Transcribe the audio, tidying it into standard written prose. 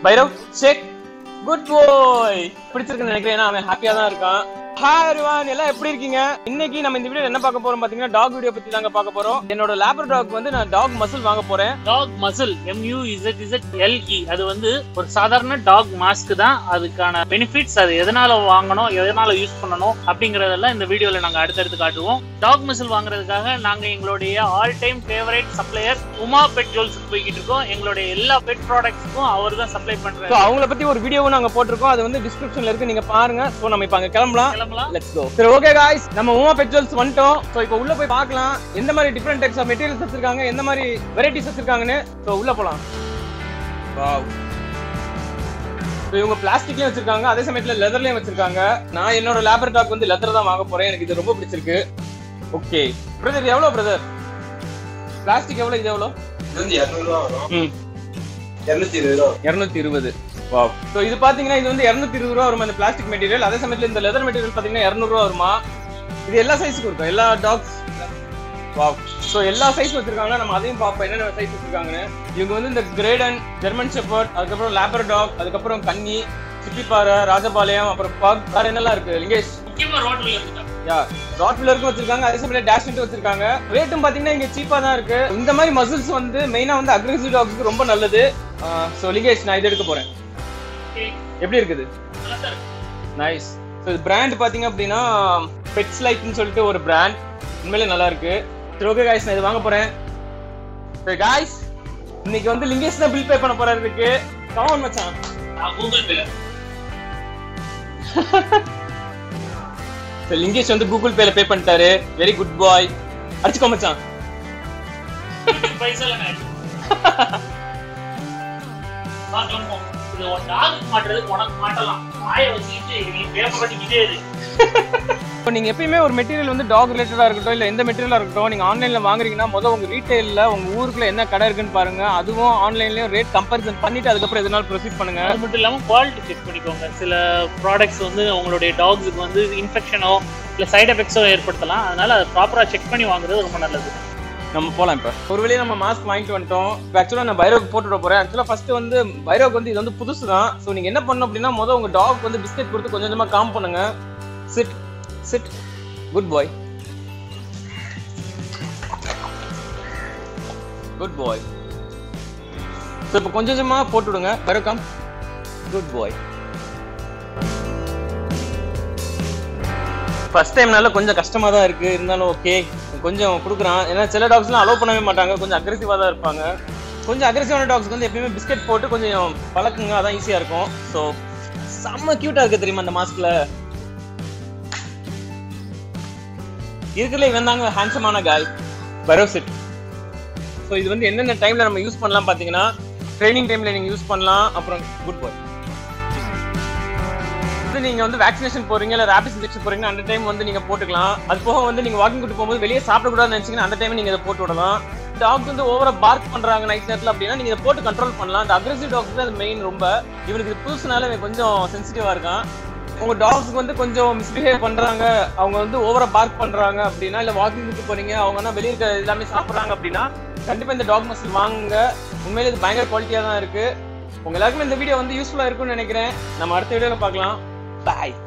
பைரவ் ஷேக் good பாய். பிடிச்சிருக்குன்னு நினைக்கிறேன். ஏன்னா அவன் ஹாப்பியா தான் இருக்கான். ஹாய் எவ்ரிவன், எல்லாம் எப்படி இருக்கீங்க? இன்னைக்கு நம்ம இந்த வீடியோ என்ன பார்க்க போறோம் பாத்தீங்கன்னா டாக் வீடியோ பத்தி தாங்க பார்க்க போறோம். என்னோட லேப்ரடார் டாக் வந்து நான் டாக் மசில் வாங்க போறேன். டாக் மசில் MUZZLE அது வந்து ஒரு சாதாரண டாக் மாஸ்க் தான். அதுக்கான பெனிஃபிட்ஸ், அது எதனால வாங்கணும், எதனால யூஸ் பண்ணணும் அப்படிங்கறதெல்லாம் இந்த வீடியோல நாங்க அடுத்தடுத்து காட்டுவோம். டாக் மசில் வாங்குறதுக்காக நாங்க எங்களுடைய all time favourite supplier Uma pet ஜுவல்ஸ்க்கு போய்கிட்டு இருக்கோம். எங்களுடைய எல்லா பெட் ப்ராடக்ட்ஸ்க்கும் அவர் தான் சப்ளை பண்றாரு. அவங்கள பத்தி ஒரு வீடியோவும் நாங்க போட்டிருக்கோம். அது வந்து டிஸ்கிரிப்ஷன்ல இருக்கு, நீங்க பாருங்க. சோ நம்ம இப்ப அங்க கிளம்பலாம். Let's go. சரி, ஓகே गाइस, நம்ம உமா பெட் ஜுவல்ஸ் வந்துட்டோம். சோ இப்போ உள்ள போய் பார்க்கலாம் எந்த மாதிரி டிஃபரண்ட் டைப்ஸ் ஆஃப் மெட்டீரியல்ஸ் வச்சிருக்காங்க, எந்த மாதிரி வெரைட்டிஸ் வச்சிருக்காங்கன்னு. சோ உள்ள போலாம். வாவ். சோ இவங்க பிளாஸ்டிக்லயும் வச்சிருக்காங்க, அதே சமயத்துல லெதர்லயும் வச்சிருக்காங்க. நான் என்னோட லேப்ரடார் டாக் வந்து லெதர் தான் வாங்க போறேன். எனக்கு இது ரொம்ப பிடிச்சிருக்கு. ஓகே பிரதர், எவ்வளவு பிரதர் பிளாஸ்டிக்? எவ்வளவு இது? எவ்வளவு? இது வந்து 200 ரூபாய் வரும். 220 ரூபாய். 220. வாவ். சோ இது பாத்தீங்கன்னா இது வந்து 220 ரூபாய் வரும் அந்த பிளாஸ்டிக் மெட்டீரியல். அதே சமயத்துல இந்த லெதர் மெட்டீரியல் பாத்தீங்கன்னா 200 ரூபாய் வருமா. இது எல்லா சைஸ்க்கும் இருக்கும், எல்லா டாக்ஸ். வாவ். சோ எல்லா சைஸ் வச்சிருக்காங்க. நம்ம அதையும் பார்ப்போம் என்னென்ன சைஸ் வச்சிருக்காங்கன்னு. இவங்க வந்து இந்த கிரேடன், ஜெர்மன் ஷெப்பர்ட், அதுக்கப்புறம் லேப்ரடார், அதுக்கப்புறம் கன்னி, சிப்பிப்பாறை, ராஜபாளையம், அப்புறம் பக், வேற என்னெல்லாம் இருக்கு லிங்கேஷ்? முக்கியமா ரோட்வீலர் இருக்கு. யா, ரோட்வீலருக்கும் வச்சிருக்காங்க, அதே சமயத்துல டேஷ்னட்டும் வச்சிருக்காங்க. ரேட்டும் பாத்தீங்கன்னா இங்க சீப்பா தான் இருக்கு. இந்த மாதிரி மசில்ஸ் வந்து மெயினா வந்து அக்ரெசிவ் டாக்ஸ்க்கு ரொம்ப நல்லது. சோ லிங்கேஷ், நான் இது எடுக்க போறேன். எப்படி இருக்குது? நைஸ். ஸோ இது பிராண்ட் பார்த்தீங்க அப்படின்னா பெட்ஸ் லைக்னு சொல்லிட்டு ஒரு பிராண்ட். உண்மையிலே நல்லா இருக்கு. சரி, ஓகே காய்ஸ், நான் இது வாங்க போறேன். சரி காய்ஸ், இன்னைக்கு வந்து லிங்கேஷ் தான் பில் பே பண்ண போறாரு. இருக்கு கமான் மச்சான். கூகுள் பேல. சரி, லிங்கேஷ் வந்து கூகுள் பேல பே பண்ணிட்டாரு. வெரி குட் பாய். அடிச்சுக்கோ மச்சான். பைசா இல்ல. பாக்கலாம். இது ஒரு டாக் மாட்டறது உனக்கு மாட்டலாம். வாயை வச்சிட்டு நீ பேப்பர் பண்ணிக்கிட்டே இரு. இப்போ நீங்க எப்பயுமே ஒரு மெட்டீரியல் வந்து டாக் ரிலேட்டடா இருக்கட்டும், இல்ல எந்த மெட்டீரியலா இருக்கட்டும், நீங்க ஆன்லைன்ல வாங்குறீங்கன்னா முதல்ல உங்க ரீட்டைல்ல உங்க ஊருக்குள்ள என்ன கடை இருக்குன்னு பாருங்க. அதுவும் ஆன்லைன்லயும் ரேட் கம்பேரிசன் பண்ணிட்டு அதுக்கப்புறம் எதனால ப்ரொசீட் பண்ணுங்க. அது மட்டும் இல்லாம குவாலிட்டி செக் பண்ணிக்கோங்க. சில ப்ராடக்ட்ஸ் வந்து உங்களுடைய டாக்ஸுக்கு வந்து இன்ஃபெக்ஷனோ இல்ல சைடு எஃபெக்ட்ஸோ ஏற்படுத்தலாம். அதனால அதை ப்ராப்பரா செக் பண்ணி வாங்குறது ரொம்ப நல்லது. நம்ம போலாம். இப்ப ஒரு வேளையே நம்ம மாஸ்க் வாங்கிட்டு வந்துட்டோம். ஆக்சுவலா நான் பைரோக்கு போட்டுவிட போறேன். ஆக்சுவலா ஃபர்ஸ்ட் வந்து பைரோக்கு வந்து இது வந்து புதுசு தான். ஸோ நீங்க என்ன பண்ணணும் அப்படின்னா முதல்ல உங்க டாக் வந்து பிஸ்கெட் கொடுத்து கொஞ்சம் கொஞ்சமா காம் பண்ணுங்க. Sit sit good boy, good boy. So இப்போ கொஞ்சம் கொஞ்சமா போட்டு விடுங்க. பைரோ கம், குட் பாய். ஃபர்ஸ்ட் டைம்னால கொஞ்சம் கஷ்டமா தான் இருக்கு, இருந்தாலும் ஓகே கொஞ்சம் கொடுக்குறான். ஏன்னா சில டாக்ஸ்லாம் அலோவ் பண்ணவே மாட்டாங்க, கொஞ்சம் அக்ரெசிவா தான் இருப்பாங்க. கொஞ்சம் அக்ரெசிவான டாக்ஸ்க்கு வந்து எப்பயுமே பிஸ்கெட் போட்டு கொஞ்சம் பழக்குங்க, அதான் ஈஸியா இருக்கும். ஸோ செம்ம கியூட்டா இருக்கு தெரியுமா அந்த மாஸ்க்ல. இருக்கிறதுல இவன் தாங்க ஹேண்ட்ஸமான காய், பரோசிட். ஸோ இது வந்து என்னென்ன டைம்ல நம்ம யூஸ் பண்ணலாம் பாத்தீங்கன்னா ட்ரைனிங் டைம்ல நீங்க யூஸ் பண்ணலாம். அப்புறம் குட் பாய் நீங்க வந்து வேக்சினேஷன் போறீங்க இல்ல ரேபிட் இன்ஜெக்ஷன் போறீங்கன்னா அந்த டைம் வந்து நீங்க போட்டுக்கலாம். அது போக வந்து நீங்க வாக்கிங் கூட்டு போகும்போது வெளியே சாப்பிடக்கூடாதுன்னு நினைச்சீங்கன்னா அந்த டைம் நீங்க இதை போட்டு விடலாம். டாக்ஸ் வந்து ஓவரா பார்க் பண்றாங்க நைட் நேரத்துல அப்படின்னா நீங்க இதை போட்டு கண்ட்ரோல் பண்ணலாம். இந்த அக்ரெசிவ் டாக்ஸ் தான் மெயின். ரொம்ப இவனுக்கு இது புதுசுனால இவன் கொஞ்சம் சென்சிட்டிவா இருக்கான். உங்க டாக்ஸ்க்கு வந்து கொஞ்சம் மிஸ்பிஹேவ் பண்றாங்க, அவங்க வந்து ஓவரா பார்க் பண்றாங்க அப்படின்னா, இல்ல வாக்கிங் கூட்டு போறீங்க அவங்க வெளியே இருக்க எல்லாமே சாப்பிடுறாங்க அப்படின்னா கண்டிப்பா இந்த டாக் மசில் வாங்குங்க. உண்மையிலே இது பயங்கர குவாலிட்டியா தான் இருக்கு. உங்க எல்லாருக்குமே இந்த வீடியோ வந்து யூஸ்ஃபுல்லா இருக்கும்னு நினைக்கிறேன். நம்ம அடுத்த வீடியோல பார்க்கலாம். Bye.